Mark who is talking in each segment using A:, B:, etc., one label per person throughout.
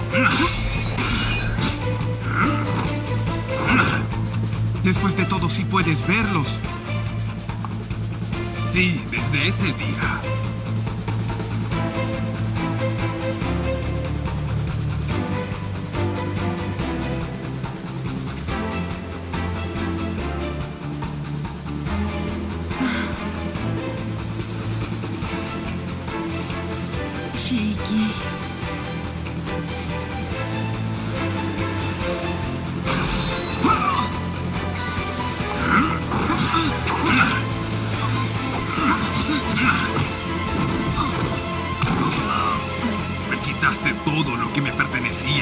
A: Después de todo, sí puedes verlos.
B: Sí, desde ese día.
C: Shiki.
B: Me quitaste todo lo que me pertenecía.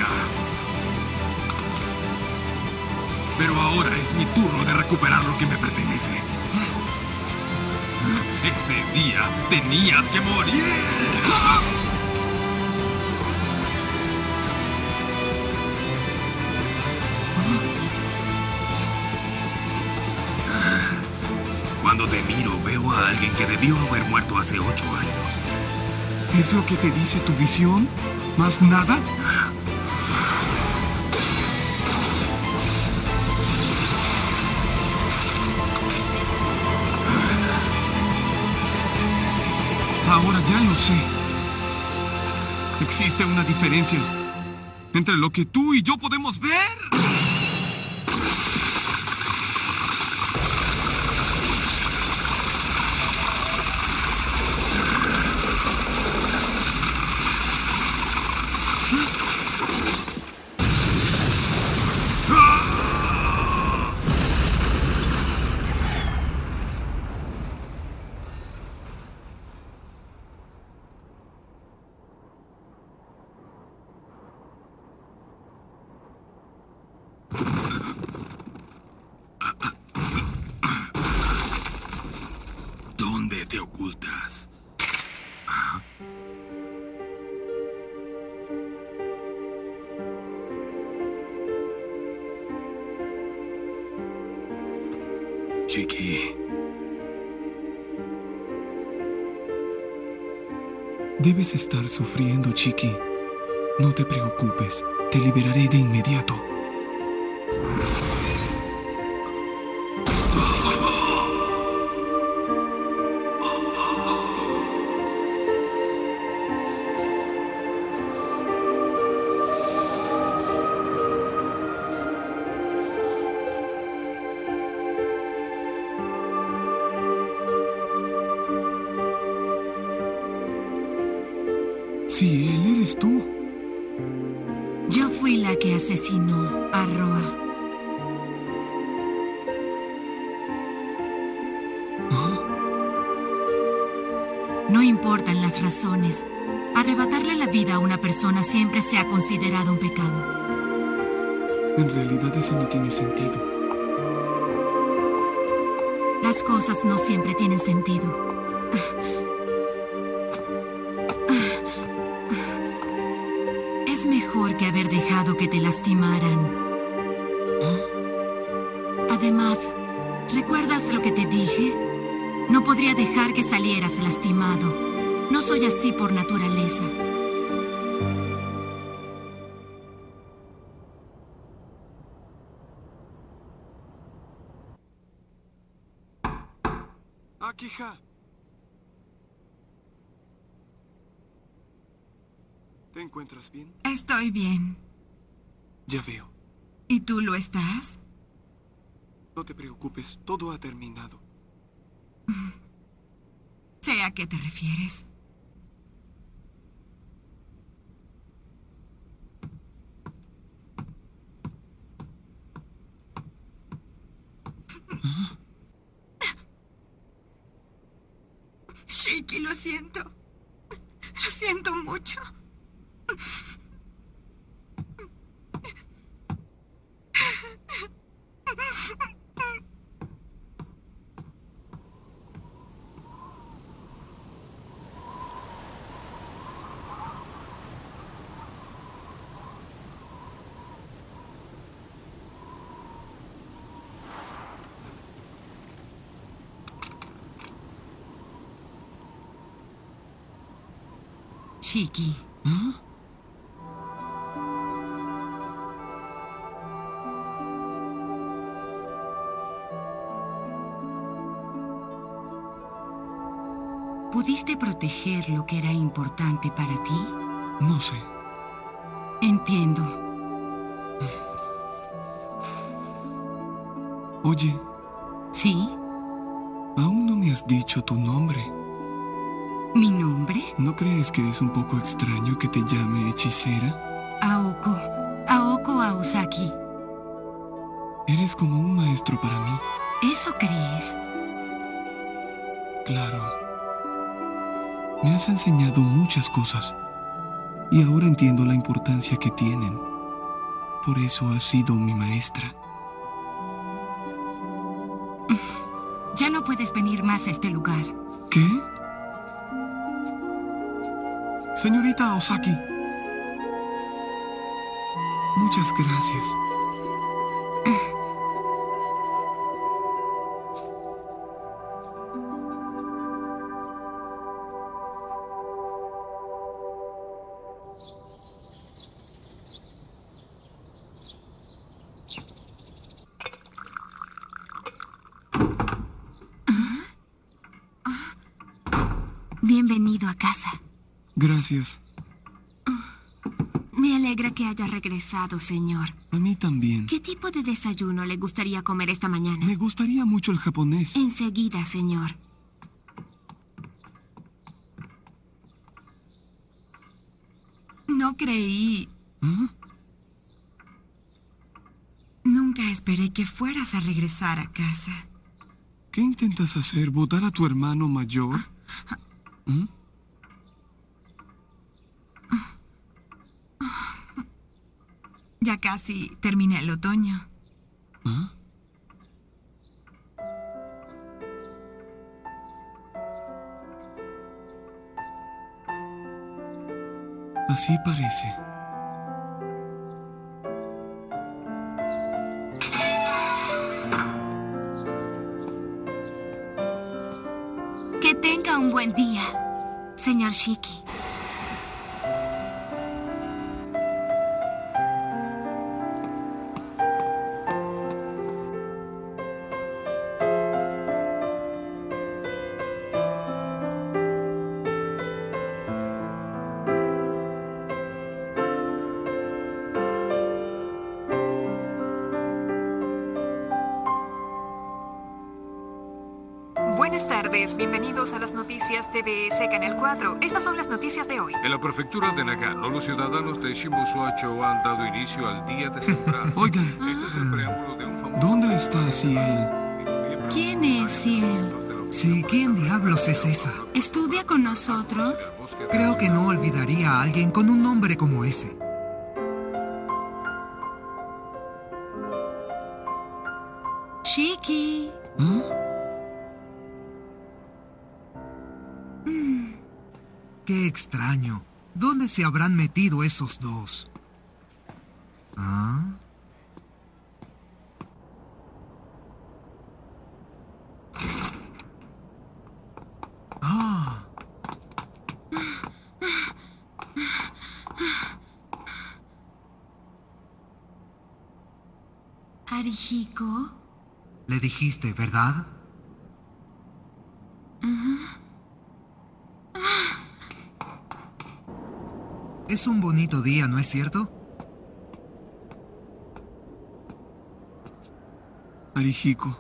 B: Pero ahora es mi turno de recuperar lo que me pertenece. Ese día tenías que morir. Cuando te miro, veo a alguien que debió haber muerto hace 8 años.
A: ¿Es lo que te dice tu visión? ¿Más nada? Ahora ya lo sé. Existe una diferencia entre lo que tú y yo podemos ver.
B: ¿Dónde te ocultas?
A: Chiqui. Debes estar sufriendo, Chiqui. No te preocupes. Te liberaré de inmediato. Si él eres tú.
C: Yo fui la que asesinó a Roa. No importan las razones. Arrebatarle la vida a una persona siempre se ha considerado un pecado.
A: En realidad eso no tiene sentido.
C: Las cosas no siempre tienen sentido. Es mejor que haber dejado que te lastimaran. Además, ¿recuerdas lo que te dije? No podría dejar que salieras lastimado. No soy así por naturaleza.
A: Akija. ¿Te encuentras bien?
C: Estoy bien.
A: Ya veo.
C: ¿Y tú lo estás?
A: No te preocupes, todo ha terminado.
C: Sé a qué te refieres. Shiki, lo siento. Lo siento mucho. Shiki. ¿Pudiste proteger lo que era importante para ti?
A: No sé.
C: Entiendo.
A: Oye,
C: ¿Sí?
A: aún no me has dicho tu nombre.
C: ¿Mi nombre?
A: ¿No crees que es un poco extraño que te llame hechicera?
C: Aoko. Aoko Aosaki.
A: Eres como un maestro para mí.
C: ¿Eso crees?
A: Claro. Me has enseñado muchas cosas. Y ahora entiendo la importancia que tienen. Por eso has sido mi maestra.
C: Ya no puedes venir más a este lugar.
A: ¿Qué? Señorita Osaki. Muchas gracias.
C: Bienvenido a casa.
A: Gracias.
C: Me alegra que haya regresado, señor.
A: A mí también.
C: ¿Qué tipo de desayuno le gustaría comer esta mañana?
A: Me gustaría mucho el japonés.
C: Enseguida, señor. No creí.
A: ¿Mm?
C: Nunca esperé que fueras a regresar a casa.
A: ¿Qué intentas hacer? ¿Votar a tu hermano mayor? ¿Mm?
C: Ya casi termina el otoño.
A: ¿Ah? Así parece.
C: Que tenga un buen día, señor Shiki.
D: Buenas tardes, bienvenidos a las noticias TBS Canal 4. Estas son las noticias de hoy.
E: En la prefectura de Nagano, los ciudadanos de Shimosuacho han dado inicio al día de sembrar.
A: Oigan,
E: Este es el preámbulo de un famoso...
A: ¿dónde está Ciel?
C: ¿Quién es Ciel?
F: Sí, ¿quién diablos es esa?
C: ¿Estudia con nosotros?
F: Creo que no olvidaría a alguien con un nombre como ese.
C: Shiki.
A: ¿Mm?
F: Qué extraño. ¿Dónde se habrán metido esos dos? ¿Ah? Ah.
C: Arihiko.
F: Le dijiste, ¿verdad? Es un bonito día, ¿no es cierto?
A: Arihiko.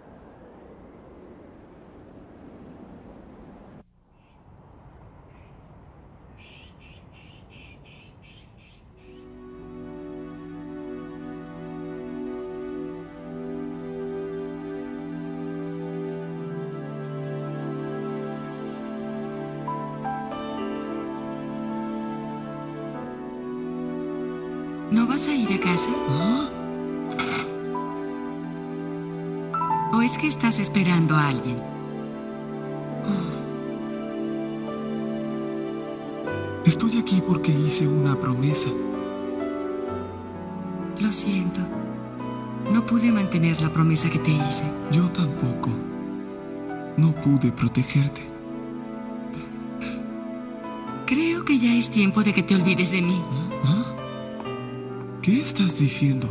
C: ¿No vas a ir a casa?
A: ¿Ah?
C: ¿O es que estás esperando a alguien?
A: Estoy aquí porque hice una promesa.
C: Lo siento. No pude mantener la promesa que te hice.
A: Yo tampoco. No pude protegerte.
C: Creo que ya es tiempo de que te olvides de mí.
A: ¿Ah? ¿Qué estás diciendo?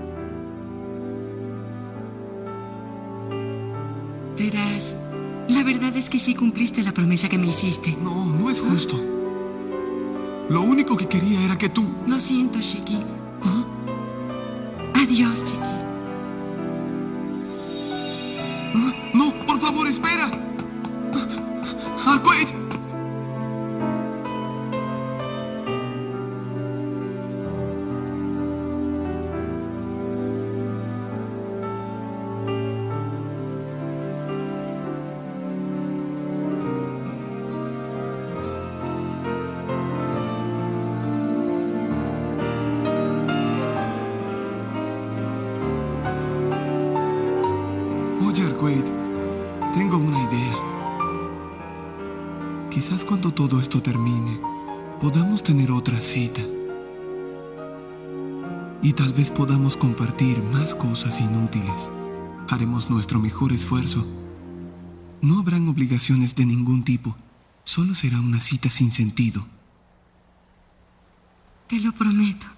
C: Verás, la verdad verdad es que sí cumpliste la promesa que me hiciste.
A: No, no es justo. Lo único que quería era que tú...
C: Lo siento, Chiqui.
A: ¿Ah?
C: Adiós, Chiqui.
A: ¿Ah? No, por favor, espera. Arquette. Oye, Arquette, tengo una idea. Quizás cuando todo esto termine, podamos tener otra cita. Y tal vez podamos compartir más cosas inútiles. Haremos nuestro mejor esfuerzo. No habrán obligaciones de ningún tipo. Solo será una cita sin sentido.
C: Te lo prometo.